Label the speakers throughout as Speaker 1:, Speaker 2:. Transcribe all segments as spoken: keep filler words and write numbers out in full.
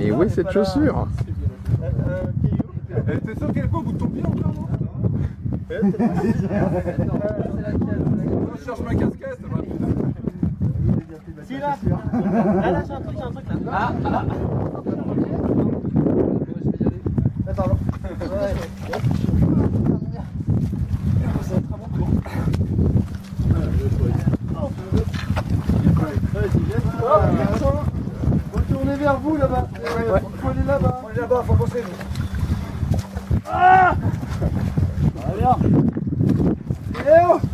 Speaker 1: Et où est cette chaussure?
Speaker 2: T'es sûr qu'elle est pas au bout de ton pied encore, non? Je cherche ma casquette.
Speaker 3: Si là, là, là, j'ai un truc, j'ai un truc là. Ah, ah, ah, pardon. Retournez vers vous là-bas. Ouais. Faut aller là-bas. On est là-bas, faut penser nous. Ah! Allez bien. Eh oh!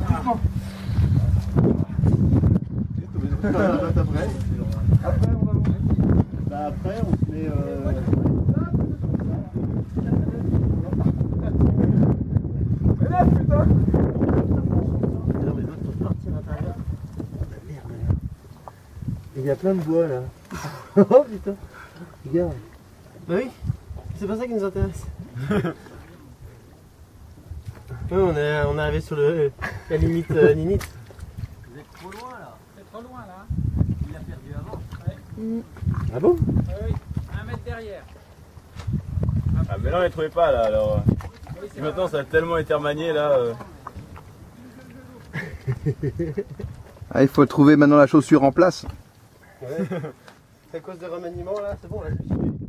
Speaker 3: Après on va où? Bah après on se met euh... Mais là putain! Non mais l'autre faut partir à l'intérieur. Merde. Il y a plein de bois là. Oh putain! Regarde. Bah oui, c'est pas ça qui nous intéresse. Oui, on est, on est arrivé sur le, la limite euh, ninite.
Speaker 4: Vous êtes trop loin là. C'est trop loin là. Il l'a perdu avant. Ouais.
Speaker 3: Ah bon?
Speaker 4: Oui, oui. Un mètre derrière.
Speaker 2: Ah mais là on les trouvait pas là alors. Oui, maintenant ça a tellement été remanié là. Euh...
Speaker 1: Ah, il faut trouver maintenant la chaussure en place.
Speaker 3: Ouais. C'est à cause des remaniements là, c'est bon là je me suis...